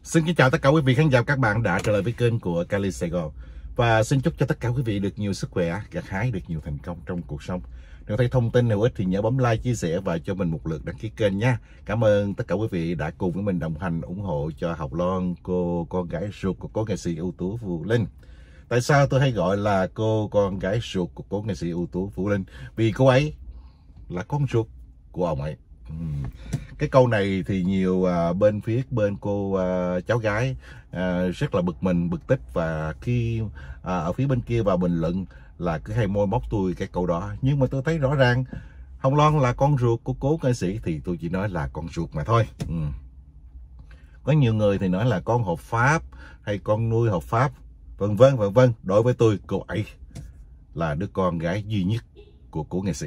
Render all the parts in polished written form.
Xin kính chào tất cả quý vị khán giả, các bạn đã trở lại với kênh của Cali Sài Gòn. Và xin chúc cho tất cả quý vị được nhiều sức khỏe, gặt hái được nhiều thành công trong cuộc sống. Nếu thấy thông tin hữu ích thì nhớ bấm like, chia sẻ và cho mình một lượt đăng ký kênh nha. Cảm ơn tất cả quý vị đã cùng với mình đồng hành ủng hộ cho Hồng Loan, cô con gái ruột của cố nghệ sĩ ưu tú Vũ Linh. Tại sao tôi hay gọi là cô con gái ruột của cố nghệ sĩ ưu tú Vũ Linh? Vì cô ấy là con ruột của ông ấy. Cái câu này thì nhiều bên cô cháu gái rất là bực mình, bực tức, và khi ở phía bên kia vào bình luận là cứ hay môi móc tôi cái câu đó. Nhưng mà tôi thấy rõ ràng Hồng Loan là con ruột của cố nghệ sĩ thì tôi chỉ nói là con ruột mà thôi. Có nhiều người thì nói là con hợp pháp hay con nuôi hợp pháp, vân vân vân vân. Đối với tôi, cô ấy là đứa con gái duy nhất của cố nghệ sĩ.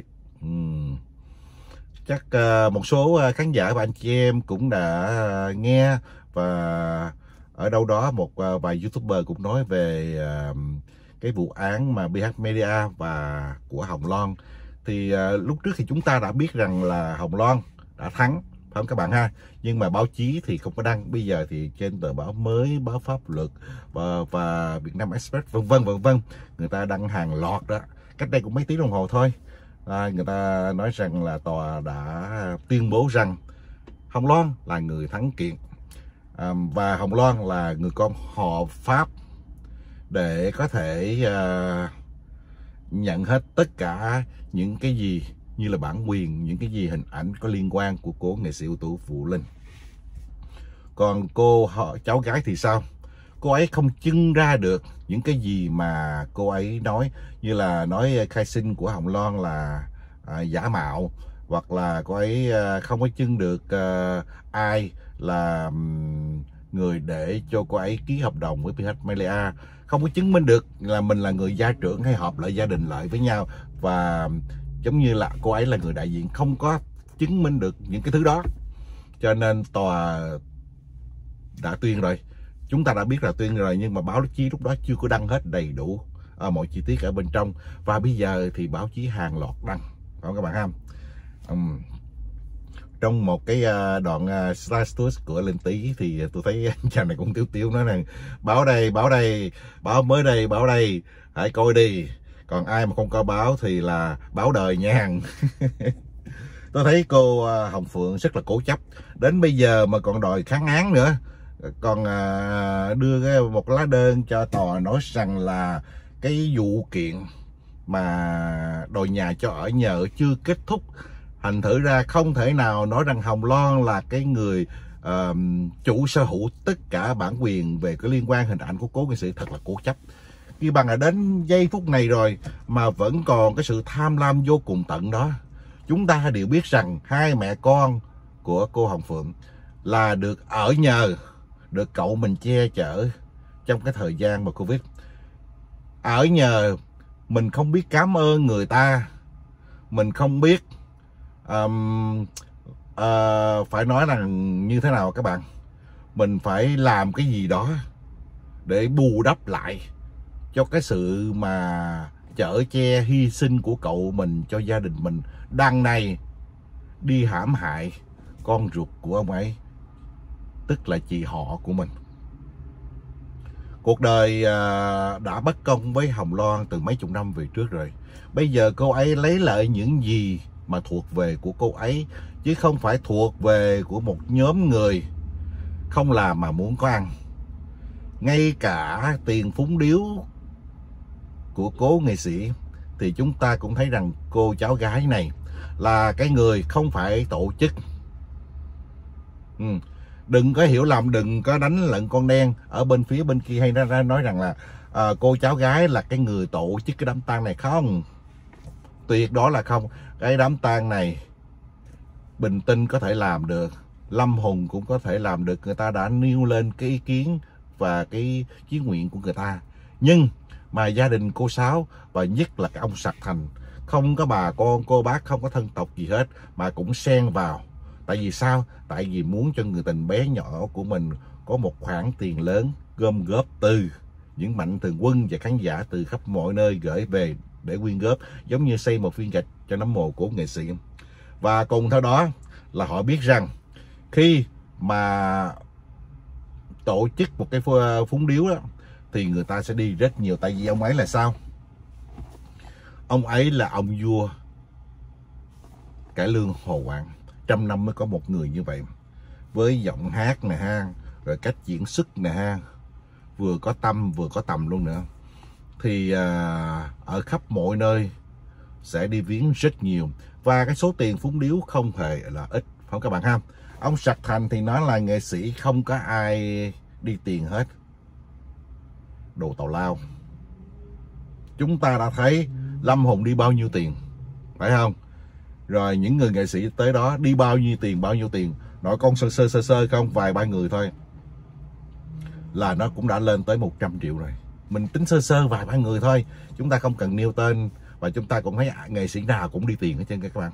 Chắc một số khán giả và anh chị em cũng đã nghe, và ở đâu đó một vài YouTuber cũng nói về cái vụ án mà BH Media và của Hồng Loan. Thì lúc trước thì chúng ta đã biết rằng là Hồng Loan đã thắng, phải không các bạn ha? Nhưng mà báo chí thì không có đăng. Bây giờ thì trên tờ báo Mới, báo Pháp Luật và Việt Nam Express vân vân, người ta đăng hàng loạt đó. Cách đây cũng mấy tiếng đồng hồ thôi. Người ta nói rằng là tòa đã tuyên bố rằng Hồng Loan là người thắng kiện, và Hồng Loan là người con hợp pháp để có thể nhận hết tất cả những cái gì như là bản quyền, những cái gì hình ảnh có liên quan của cố nghệ sĩ ưu tú Vũ Linh. Còn cô cháu gái thì sao? Cô ấy không trưng ra được những cái gì mà cô ấy nói, như là nói khai sinh của Hồng Loan là giả mạo, hoặc là cô ấy không có trưng được ai là người để cho cô ấy ký hợp đồng với BH Media, không có chứng minh được là mình là người gia trưởng hay hợp lại gia đình lại với nhau, và giống như là cô ấy là người đại diện, không có chứng minh được những cái thứ đó. Cho nên tòa đã tuyên rồi, chúng ta đã biết là tuyên rồi, nhưng mà báo chí lúc đó chưa có đăng hết đầy đủ mọi chi tiết ở bên trong, và bây giờ thì báo chí hàng loạt đăng, phải không các bạn ha? Trong một cái đoạn status của Linh Tý thì tôi thấy chàng này cũng tiếu nói rằng báo đây, báo mới đây, báo đây, hãy coi đi, còn ai mà không coi báo thì là báo đời nha. Tôi thấy cô Hồng Phượng rất là cố chấp, đến bây giờ mà còn đòi kháng án nữa, còn đưa một lá đơn cho tòa nói rằng là cái vụ kiện mà đòi nhà cho ở nhờ chưa kết thúc. Thành thử ra không thể nào nói rằng Hồng Loan là cái người chủ sở hữu tất cả bản quyền về cái liên quan hình ảnh của cố nghệ sĩ. Thật là cố chấp. Khi bằng là đến giây phút này rồi mà vẫn còn cái sự tham lam vô cùng tận đó. Chúng ta đều biết rằng hai mẹ con của cô Hồng Phượng là được ở nhờ, được cậu mình che chở trong cái thời gian mà Covid. Ở nhờ, mình không biết cảm ơn người ta, mình không biết phải nói rằng như thế nào các bạn. Mình phải làm cái gì đó để bù đắp lại cho cái sự mà chở che hy sinh của cậu mình cho gia đình mình. Đằng này đi hãm hại con ruột của ông ấy, tức là chị họ của mình. Cuộc đời đã bất công với Hồng Loan từ mấy chục năm về trước rồi. Bây giờ cô ấy lấy lại những gì mà thuộc về của cô ấy, chứ không phải thuộc về của một nhóm người không làm mà muốn có ăn. Ngay cả tiền phúng điếu của cố nghệ sĩ thì chúng ta cũng thấy rằng cô cháu gái này là cái người không phải tổ chức. Đừng có hiểu lầm, đừng có đánh lận con đen ở bên phía bên kia hay nói rằng là cô cháu gái là cái người tổ chức cái đám tang này. Không, tuyệt đó là không. Cái đám tang này Bình Tinh có thể làm được, Lâm Hùng cũng có thể làm được. Người ta đã nêu lên cái ý kiến và cái chí nguyện của người ta. Nhưng mà gia đình cô Sáu và nhất là cái ông Sạc Thành, không có bà con cô bác, không có thân tộc gì hết mà cũng xen vào. Tại vì sao? Tại vì muốn cho người tình bé nhỏ của mình có một khoản tiền lớn gom góp từ những mạnh thường quân và khán giả từ khắp mọi nơi gửi về để quyên góp, giống như xây một viên gạch cho nấm mồ của nghệ sĩ. Và cùng theo đó là họ biết rằng khi mà tổ chức một cái phúng điếu đó thì người ta sẽ đi rất nhiều. Tại vì ông ấy là sao? Ông ấy là ông vua cải lương Hồ Quảng. Trăm năm mới có một người như vậy, với giọng hát nè ha, rồi cách diễn xuất nè ha, vừa có tâm vừa có tầm luôn nữa. Thì ở khắp mọi nơi sẽ đi viếng rất nhiều. Và cái số tiền phúng điếu không hề là ít, phải không các bạn ha? Ông Trạch Thành thì nói là nghệ sĩ không có ai đi tiền hết. Đồ tào lao. Chúng ta đã thấy Lâm Hùng đi bao nhiêu tiền, phải không? Rồi những người nghệ sĩ tới đó đi bao nhiêu tiền. Nói con sơ không, vài ba người thôi là nó cũng đã lên tới 100 triệu rồi. Mình tính sơ vài ba người thôi, chúng ta không cần nêu tên. Và chúng ta cũng thấy nghệ sĩ nào cũng đi tiền hết trơn các bạn.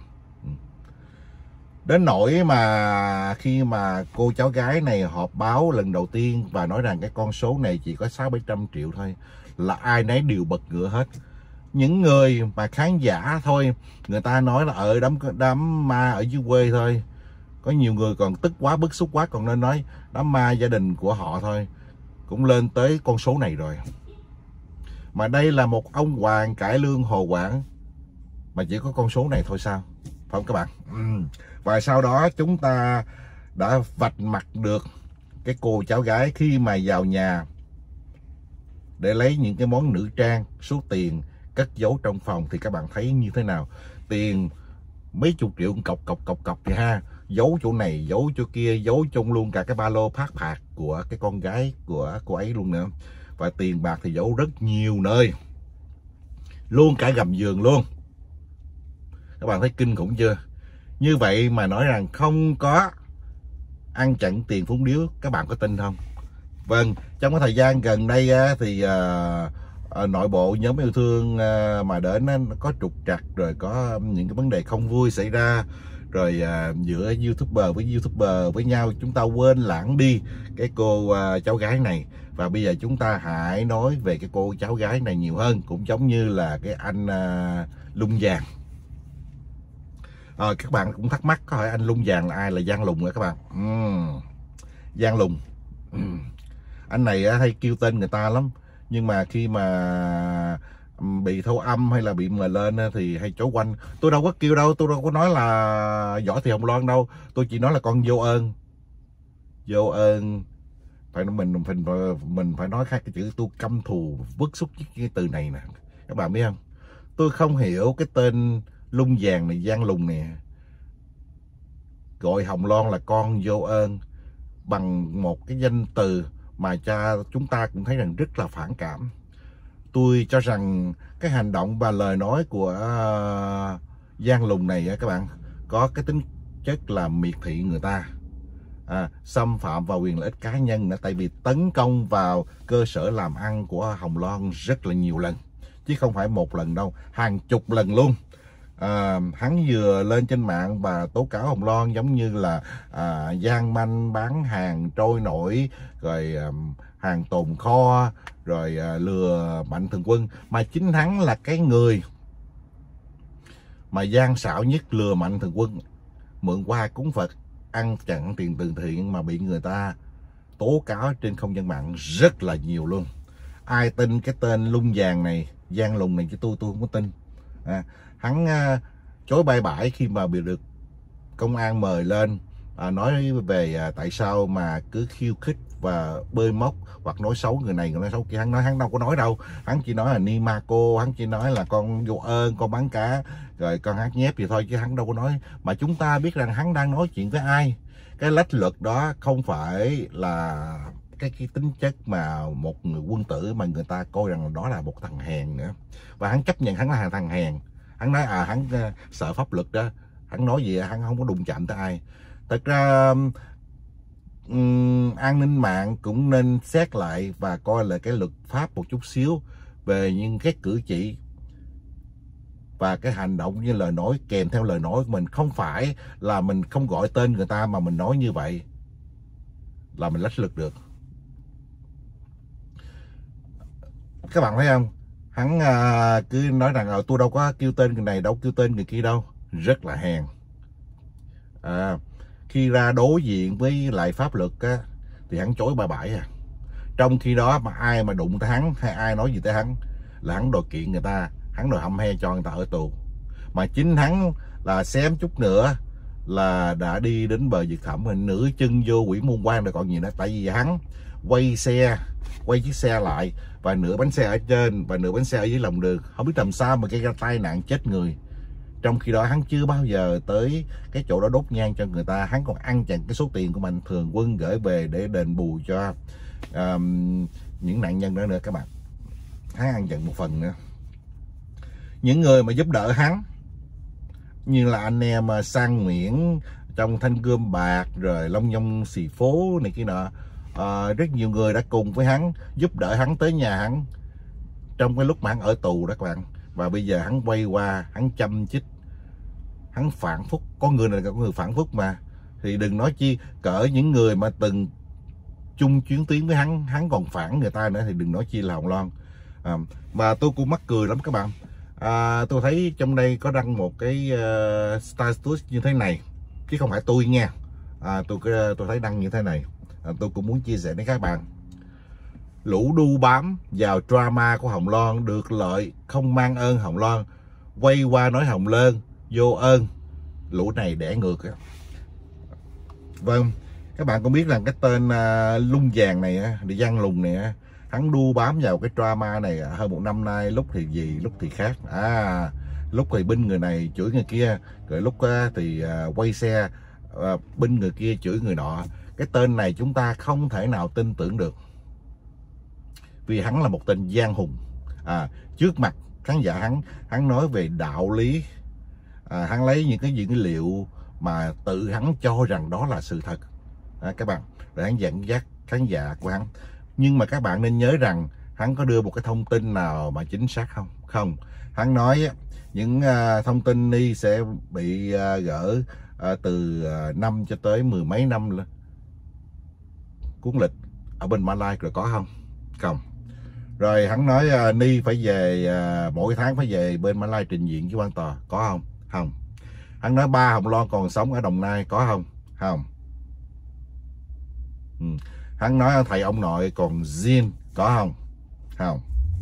Đến nỗi mà khi mà cô cháu gái này họp báo lần đầu tiên và nói rằng cái con số này chỉ có 600-700 triệu thôi, là ai nấy đều bật ngửa hết. Những người mà khán giả thôi, người ta nói là ở đám ma ở dưới quê thôi. Có nhiều người còn tức quá, bức xúc quá, còn nên nói đám ma gia đình của họ thôi cũng lên tới con số này rồi. Mà đây là một ông hoàng cải lương Hồ Quảng mà chỉ có con số này thôi sao? Phải không các bạn? Và sau đó chúng ta đã vạch mặt được cái cô cháu gái khi mà vào nhà để lấy những cái món nữ trang, số tiền cất giấu trong phòng thì các bạn thấy như thế nào? Tiền mấy chục triệu cọc thì ha, giấu chỗ này, giấu chỗ kia, giấu chung luôn cả cái ba lô phát phạt của cái con gái của cô ấy luôn nữa. Và tiền bạc thì giấu rất nhiều nơi, luôn cả gầm giường luôn. Các bạn thấy kinh khủng chưa? Như vậy mà nói rằng không có ăn chặn tiền phúng điếu, các bạn có tin không? Vâng, trong cái thời gian gần đây thì nội bộ nhóm yêu thương mà đến có trục trặc, rồi có những cái vấn đề không vui xảy ra, rồi giữa YouTuber với YouTuber với nhau, chúng ta quên lãng đi cái cô cháu gái này. Và bây giờ chúng ta hãy nói về cái cô cháu gái này nhiều hơn, cũng giống như là cái anh Lung Vàng. Các bạn cũng thắc mắc có hỏi anh Lung Vàng là ai? Là Giang Lùng rồi các bạn. Giang Lùng. Anh này hay kêu tên người ta lắm, nhưng mà khi mà bị thâu âm hay là bị mời lên thì hay trốn quanh. Tôi đâu có kêu đâu, tôi đâu có nói là Võ Thị Hồng Loan đâu, tôi chỉ nói là con vô ơn. Vô ơn phải mình phải nói khác cái chữ. Tôi căm thù bức xúc cái từ này nè, các bạn biết không? Tôi không hiểu cái tên Lung Vàng này, Giang Lùng nè, gọi Hồng Loan là con vô ơn bằng một cái danh từ mà cha chúng ta cũng thấy rằng rất là phản cảm. Tôi cho rằng cái hành động và lời nói của Giang Lùng này các bạn có cái tính chất là miệt thị người ta, xâm phạm vào quyền lợi ích cá nhân nữa. Tại vì tấn công vào cơ sở làm ăn của Hồng Loan rất là nhiều lần, chứ không phải một lần đâu, hàng chục lần luôn. Hắn vừa lên trên mạng và tố cáo Hồng Loan giống như là gian manh, bán hàng trôi nổi, rồi hàng tồn kho, rồi lừa Mạnh Thường Quân. Mà chính hắn là cái người mà gian xảo nhất lừa Mạnh Thường Quân mượn qua cúng Phật, ăn chặn tiền từ thiện, mà bị người ta tố cáo trên không gian mạng rất là nhiều luôn. Ai tin cái tên Lung Vàng này, Giang Lùng này, chứ tôi không có tin. Hắn chối bay bãi khi mà bị được công an mời lên, nói về tại sao mà cứ khiêu khích và bơi móc hoặc nói xấu người này, người nói xấu kia. Hắn đâu có nói đâu, hắn chỉ nói là ni ma cô, hắn chỉ nói là con vô ơn, con bán cá, rồi con hát nhép gì thôi, chứ hắn đâu có nói. Mà chúng ta biết rằng hắn đang nói chuyện với ai. Cái lách luật đó không phải là cái tính chất mà một người quân tử, mà người ta coi rằng đó là một thằng hèn nữa. Và hắn chấp nhận hắn là thằng hèn. Hắn nói hắn sợ pháp luật đó, hắn nói gì hắn không có đụng chạm tới ai. Thật ra an ninh mạng cũng nên xét lại và coi lại cái luật pháp một chút xíu về những cái cử chỉ và cái hành động như lời nói, kèm theo lời nói của mình. Không phải là mình không gọi tên người ta mà mình nói như vậy là mình lách luật được. Các bạn thấy không? Hắn cứ nói rằng tôi đâu có kêu tên người này, đâu kêu tên người kia đâu. Rất là hèn. Khi ra đối diện với lại pháp luật thì hắn chối ba bãi à. Trong khi đó mà ai mà đụng tới hắn hay ai nói gì tới hắn là hắn đòi kiện người ta, hắn đòi hăm he cho người ta ở tù. Mà chính hắn là xém chút nữa là đã đi đến bờ vực thẳm, hình nửa chân vô quỷ môn quan rồi còn gì nữa. Tại vì hắn quay chiếc xe lại và nửa bánh xe ở trên và nửa bánh xe ở dưới lòng đường, không biết làm sao mà gây ra tai nạn chết người. Trong khi đó hắn chưa bao giờ tới cái chỗ đó đốt nhang cho người ta, hắn còn ăn chặn cái số tiền của Mạnh Thường Quân gửi về để đền bù cho những nạn nhân đó nữa các bạn. Hắn ăn chặn một phần nữa. Những người mà giúp đỡ hắn như là anh em Sang Nguyễn trong Thanh Gươm Bạc, rồi Long Nhông Xì Phố này kia nọ, rất nhiều người đã cùng với hắn giúp đỡ hắn tới nhà hắn trong cái lúc mà hắn ở tù đó các bạn. Và bây giờ hắn quay qua, hắn châm chích, hắn phản phúc. Con người này là con người phản phúc mà, thì đừng nói chi cỡ những người mà từng chung chuyến tuyến với hắn còn phản người ta nữa, thì đừng nói chi là Hồng Loan. Và tôi cũng mắc cười lắm các bạn. Tôi thấy trong đây có đăng một cái status như thế này, chứ không phải tôi nha. Tôi thấy đăng như thế này, tôi cũng muốn chia sẻ với các bạn. Lũ đu bám vào drama của Hồng Loan được lợi, không mang ơn Hồng Loan, quay qua nói Hồng Loan vô ơn. Lũ này đẻ ngược. Vâng, các bạn cũng biết rằng cái tên Lung Vàng này, địa Giang Lùng này, hắn đu bám vào cái drama này hơn một năm nay. Lúc thì gì, lúc thì khác. Lúc thì binh người này chửi người kia, rồi lúc thì quay xe binh người kia chửi người nọ. Cái tên này chúng ta không thể nào tin tưởng được, vì hắn là một tên giang hùng. Trước mặt khán giả hắn nói về đạo lý, hắn lấy những cái dữ liệu mà tự hắn cho rằng đó là sự thật, các bạn, để hắn dẫn dắt khán giả của hắn. Nhưng mà các bạn nên nhớ rằng hắn có đưa một cái thông tin nào mà chính xác không? Không. Hắn nói những thông tin đi sẽ bị gỡ từ 5 cho tới 10 mấy năm cuốn lịch ở bên Mã Lai, rồi có không? Không. Rồi hắn nói Ni phải về mỗi tháng phải về bên Mã Lai trình diện với quan tòa, có không? Không. Hắn nói ba Hồng Loan còn sống ở Đồng Nai, có không? Không. Hắn nói thầy ông nội còn Jin, có không? Không.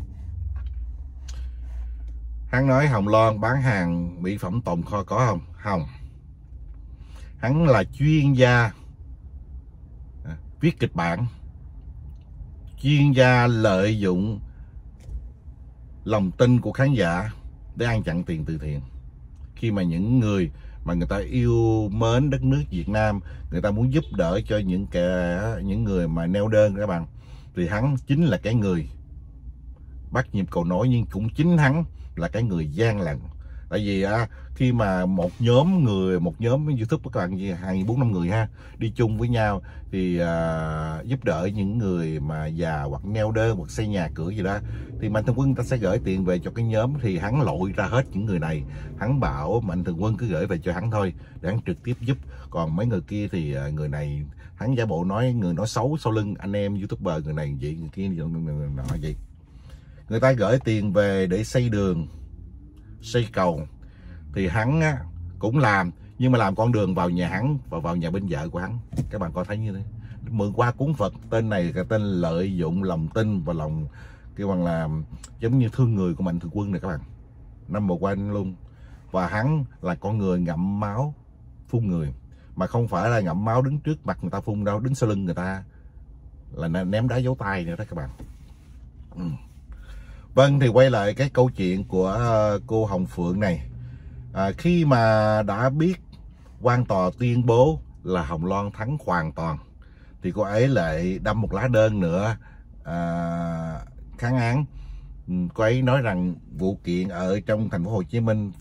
Hắn nói Hồng Loan bán hàng mỹ phẩm tồn kho, có không? Không. Hắn là chuyên gia viết kịch bản, chuyên gia lợi dụng lòng tin của khán giả để ăn chặn tiền từ thiện. Khi mà những người mà người ta yêu mến đất nước Việt Nam, người ta muốn giúp đỡ cho những người mà neo đơn các bạn, thì hắn chính là cái người bắt nhịp cầu nối, nhưng cũng chính hắn là cái người gian lận. Tại vì khi mà một nhóm YouTube các bạn, 4-5 người đi chung với nhau thì giúp đỡ những người mà già hoặc neo đơn hoặc xây nhà cửa gì đó, thì Mạnh Thường Quân ta sẽ gửi tiền về cho cái nhóm. Thì hắn lội ra hết những người này, hắn bảo Mạnh Thường Quân cứ gửi về cho hắn thôi để hắn trực tiếp giúp. Còn mấy người kia thì người này hắn giả bộ nói xấu sau lưng anh em YouTuber, người này vậy, người kia người nọ vậy. Người ta gửi tiền về để xây đường, xây cầu, thì hắn cũng làm, nhưng mà làm con đường vào nhà hắn và vào nhà bên vợ của hắn. Các bạn coi thấy như thế. Mượn qua cuốn Phật, tên này là tên lợi dụng lòng tin và lòng kêu bằng là giống như thương người của Mạnh Thường Quân này các bạn. Number one luôn. Và hắn là con người ngậm máu phun người, mà không phải là ngậm máu đứng trước mặt người ta phun đâu, đứng sau lưng người ta là ném đá dấu tay nữa đó các bạn. Vâng, thì quay lại cái câu chuyện của cô Hồng Phượng này. Khi mà đã biết quan tòa tuyên bố là Hồng Loan thắng hoàn toàn, thì cô ấy lại đâm một lá đơn nữa kháng án. Cô ấy nói rằng vụ kiện ở trong thành phố Hồ Chí Minh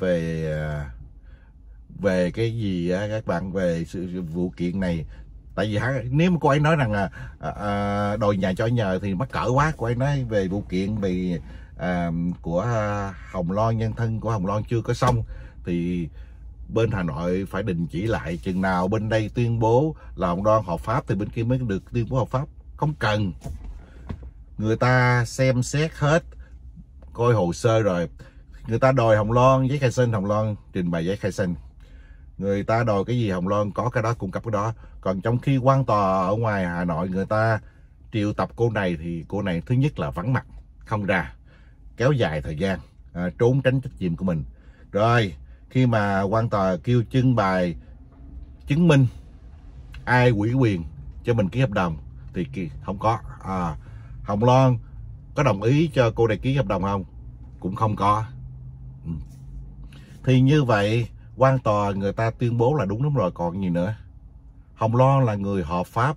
về cái gì các bạn, về vụ kiện này. Tại vì nếu mà cô ấy nói rằng đòi nhà cho nhờ thì mắc cỡ quá. Cô ấy nói về vụ kiện về của Hồng Loan, nhân thân của Hồng Loan chưa có xong, thì bên Hà Nội phải đình chỉ lại. Chừng nào bên đây tuyên bố là Hồng Loan hợp pháp thì bên kia mới được tuyên bố hợp pháp. Không cần, người ta xem xét hết, coi hồ sơ rồi, người ta đòi Hồng Loan giấy khai sinh, Hồng Loan trình bày giấy khai sinh. Người ta đòi cái gì Hồng Loan có cái đó, cung cấp cái đó. Còn trong khi quan tòa ở ngoài Hà Nội người ta triệu tập cô này thì cô này thứ nhất là vắng mặt, không ra, kéo dài thời gian, trốn tránh trách nhiệm của mình. Rồi khi mà quan tòa kêu trưng bày chứng minh ai ủy quyền cho mình ký hợp đồng thì không có. Hồng Loan có đồng ý cho cô này ký hợp đồng không? Cũng không có. Thì như vậy quan tòa người ta tuyên bố là đúng rồi, còn gì nữa. Hồng Loan là người hợp pháp,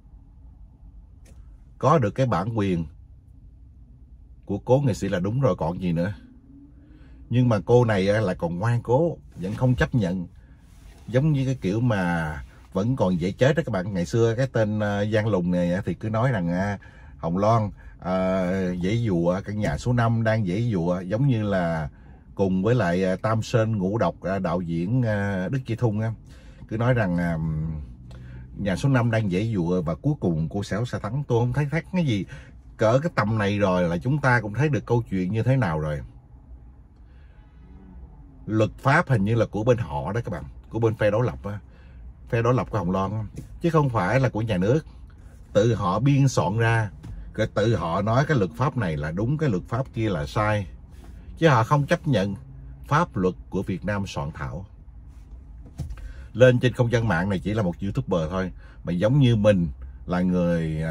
có được cái bản quyền của cố nghệ sĩ là đúng rồi, còn gì nữa. Nhưng mà cô này lại còn ngoan cố, vẫn không chấp nhận. Giống như cái kiểu mà vẫn còn dễ chết đó các bạn. Ngày xưa cái tên Giang Lùng này thì cứ nói rằng Hồng Loan dễ dụa, căn nhà số 5 đang dễ dụa, giống như là cùng với lại Tam Sơn Ngũ Độc đạo diễn Đức Chi Thung cứ nói rằng nhà số 5 đang dễ dụa và cuối cùng cô Xẻo sẽ thắng. Tôi không thấy thắc cái gì. Cỡ cái tầm này rồi là chúng ta cũng thấy được câu chuyện như thế nào rồi. Luật pháp hình như là của bên họ đó các bạn, của bên phe đối lập phe đối lập của Hồng Loan, chứ không phải là của nhà nước. Tự họ biên soạn ra, rồi tự họ nói cái luật pháp này là đúng, cái luật pháp kia là sai, chứ họ không chấp nhận pháp luật của Việt Nam soạn thảo. Lên trên không gian mạng này chỉ là một YouTuber thôi, mà giống như mình là người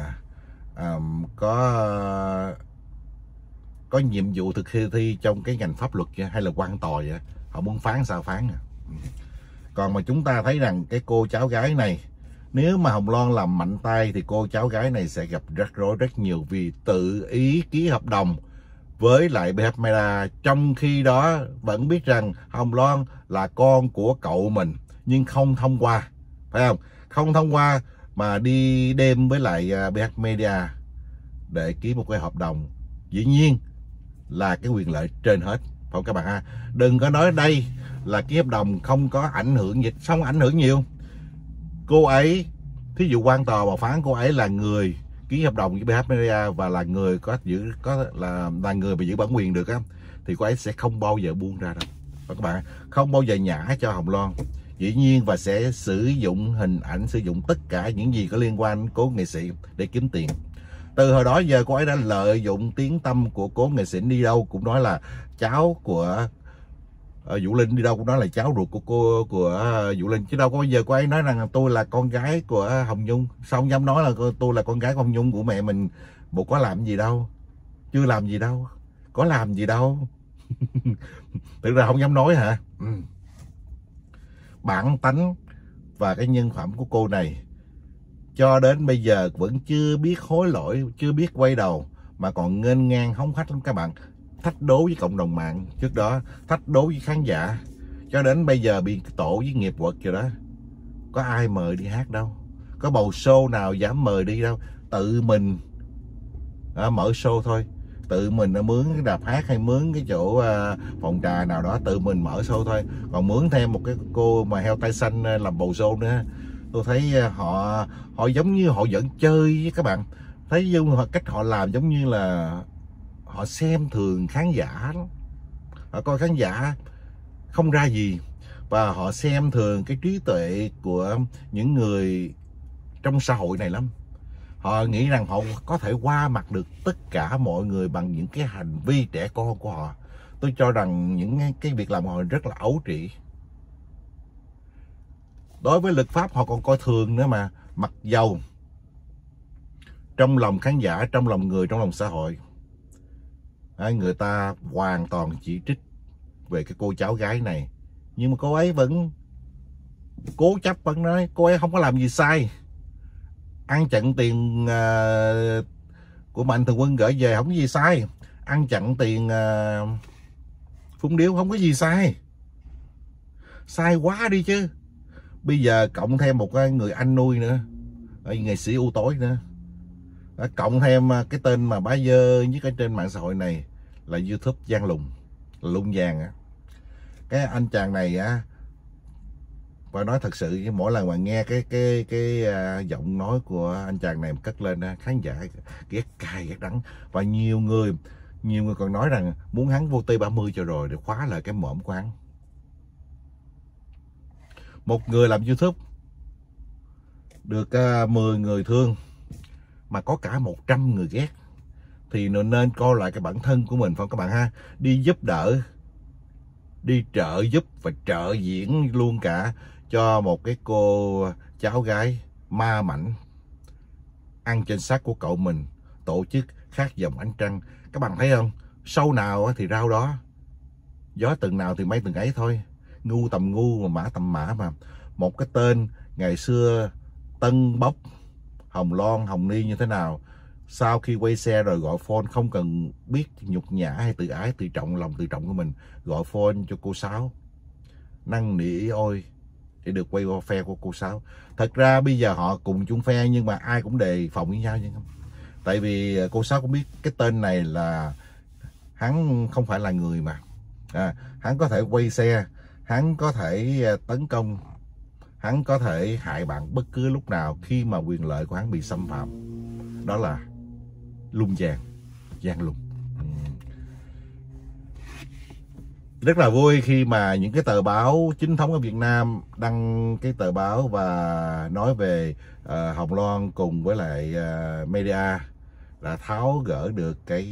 có nhiệm vụ thực thi trong cái ngành pháp luật hay là quan tòa vậy, họ muốn phán sao phán. Còn mà chúng ta thấy rằng cái cô cháu gái này, nếu mà Hồng Loan làm mạnh tay thì cô cháu gái này sẽ gặp rắc rối rất nhiều, vì tự ý ký hợp đồng với lại BH Media, trong khi đó vẫn biết rằng Hồng Loan là con của cậu mình nhưng không thông qua, phải không? Không thông qua mà đi đêm với lại BH Media để ký một cái hợp đồng. Dĩ nhiên là cái quyền lợi trên hết, phải không các bạn ha? Đừng có nói đây là ký hợp đồng không có ảnh hưởng gì, không ảnh hưởng nhiều. Cô ấy, thí dụ quan tòa bảo phán cô ấy là người ký hợp đồng với BH Media và là người là người mà giữ bản quyền được á, thì cô ấy sẽ không bao giờ buông ra đâu. Và các bạn không bao giờ nhả cho Hồng Loan, dĩ nhiên, và sẽ sử dụng hình ảnh, sử dụng tất cả những gì có liên quan đến cố nghệ sĩ để kiếm tiền. Từ hồi đó giờ cô ấy đã lợi dụng tiếng tăm của cố nghệ sĩ, đi đâu cũng nói là cháu của Vũ Linh, đi đâu cũng nói là cháu ruột của Vũ Linh, chứ đâu có bao giờ cô ấy nói rằng tôi là con gái của Hồng Nhung. Sao không dám nói là tôi là con gái của Hồng Nhung, của mẹ mình? Bộ có làm gì đâu, chưa làm gì đâu, có làm gì đâu. Thực ra không dám nói hả? Bản tánh và cái nhân phẩm của cô này cho đến bây giờ vẫn chưa biết hối lỗi, chưa biết quay đầu, mà còn nghênh ngang hống hách lắm các bạn. Thách đố với cộng đồng mạng trước đó, thách đố với khán giả, cho đến bây giờ bị tổ với nghiệp quật rồi đó. Có ai mời đi hát đâu, có bầu show nào dám mời đi đâu. Tự mình mở show thôi, tự mình mướn cái đạp hát hay mướn cái chỗ phòng trà nào đó, tự mình mở show thôi. Còn mướn thêm một cái cô mà heo tay xanh làm bầu show nữa, tôi thấy họ giống như họ vẫn chơi với các bạn. Thấy cách họ làm giống như là họ xem thường khán giả lắm. Họ coi khán giả không ra gì, và họ xem thường cái trí tuệ của những người trong xã hội này lắm. Họ nghĩ rằng họ có thể qua mặt được tất cả mọi người bằng những cái hành vi trẻ con của họ. Tôi cho rằng những cái việc làm của họ rất là ấu trĩ. Đối với luật pháp họ còn coi thường nữa mà. Mặc dầu trong lòng khán giả, trong lòng người, trong lòng xã hội, người ta hoàn toàn chỉ trích về cái cô cháu gái này, nhưng mà cô ấy vẫn cố chấp, vẫn nói cô ấy không có làm gì sai. Ăn chặn tiền của Mạnh Thường Quân gửi về không có gì sai. Ăn chặn tiền Phúng Điếu không có gì sai. Sai quá đi chứ. Bây giờ cộng thêm một người anh nuôi nữa, nghệ sĩ U Tối nữa, cộng thêm cái tên mà bá dơ nhất ở trên mạng xã hội này là YouTube Giang Lùng, là Lung Giang á. Cái anh chàng này á, và nói thật sự mỗi lần mà nghe cái giọng nói của anh chàng này cất lên, khán giả ghét cay ghét đắng, và nhiều người còn nói rằng muốn hắn vô T30 cho rồi để khóa lại cái mõm của hắn. Một người làm YouTube được 10 người thương mà có cả 100 người ghét, thì nên coi lại cái bản thân của mình phải không các bạn ha. Đi giúp đỡ, đi trợ giúp và trợ diễn luôn cả cho một cái cô cháu gái ma mảnh ăn trên xác của cậu mình, tổ chức Khát Vọng Ánh Trăng. Các bạn thấy không, sâu nào thì rau đó, gió từng nào thì mây từng ấy thôi. Ngu tầm ngu mà mã tầm mã mà. Một cái tên ngày xưa tân bốc Hồng Loan, Hồng Ni như thế nào, sau khi quay xe rồi gọi phone, không cần biết nhục nhã hay tự ái, tự trọng, lòng tự trọng của mình, gọi phone cho cô Sáu, năn nỉ ôi để được quay qua phe của cô Sáu. Thật ra bây giờ họ cùng chung phe nhưng mà ai cũng đề phòng với nhau chứ không. Tại vì cô Sáu cũng biết cái tên này là hắn không phải là người mà. Hắn có thể quay xe, hắn có thể tấn công, hắn có thể hại bạn bất cứ lúc nào khi mà quyền lợi của hắn bị xâm phạm. Đó là lung vàng, gian lùng. Rất là vui khi mà những cái tờ báo chính thống ở Việt Nam đăng cái tờ báo và nói về Hồng Loan cùng với lại media đã tháo gỡ được cái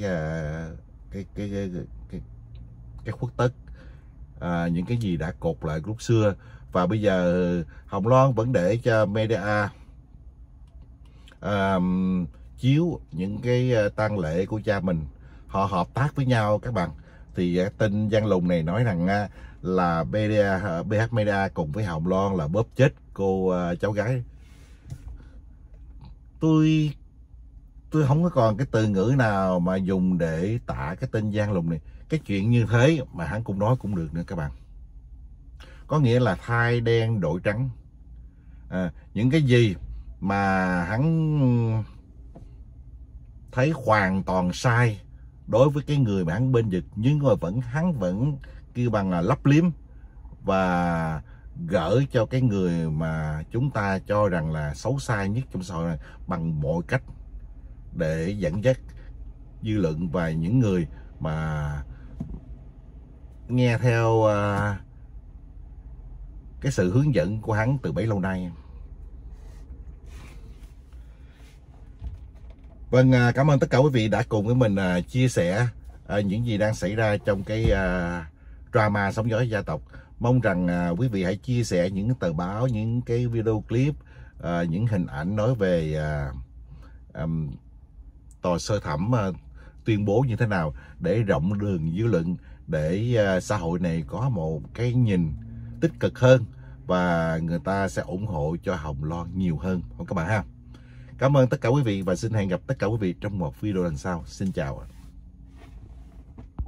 khuất tất, những cái gì đã cột lại lúc xưa. Và bây giờ Hồng Loan vẫn để cho media chiếu những cái tang lễ của cha mình. Họ hợp tác với nhau các bạn. Thì tin gian lùng này nói rằng là BH Media cùng với Hồng Loan là bóp chết cô cháu gái. Tôi không có còn cái từ ngữ nào mà dùng để tả cái tin gian lùng này. Cái chuyện như thế mà hắn cũng nói cũng được nữa các bạn. Có nghĩa là thay đen đổi trắng. Những cái gì mà hắn thấy hoàn toàn sai đối với cái người mà hắn bên vực, nhưng mà hắn vẫn kêu bằng là lấp liếm và gỡ cho cái người mà chúng ta cho rằng là xấu xa nhất trong xã hội này bằng mọi cách để dẫn dắt dư luận và những người mà nghe theo cái sự hướng dẫn của hắn từ bấy lâu nay. Vâng, cảm ơn tất cả quý vị đã cùng với mình chia sẻ những gì đang xảy ra trong cái drama Sóng Gió Gia Tộc. Mong rằng quý vị hãy chia sẻ những tờ báo, những cái video clip, những hình ảnh nói về tòa sơ thẩm tuyên bố như thế nào để rộng đường dư luận, để xã hội này có một cái nhìn tích cực hơn và người ta sẽ ủng hộ cho Hồng Loan nhiều hơn các bạn ha. Cảm ơn tất cả quý vị và xin hẹn gặp tất cả quý vị trong một video lần sau. Xin chào.